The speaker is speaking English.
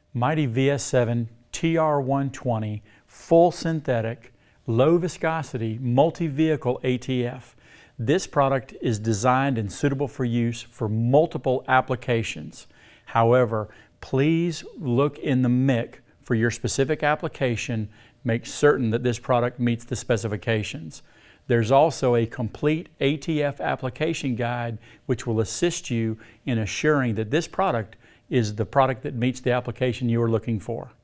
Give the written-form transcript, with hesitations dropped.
Mighty VS7 TR120 full synthetic, low viscosity, multi-vehicle ATF. This product is designed and suitable for use for multiple applications. However, please look in the MIC for your specific application. Make certain that this product meets the specifications. There's also a complete ATF application guide which will assist you in assuring that this product is the product that meets the application you are looking for.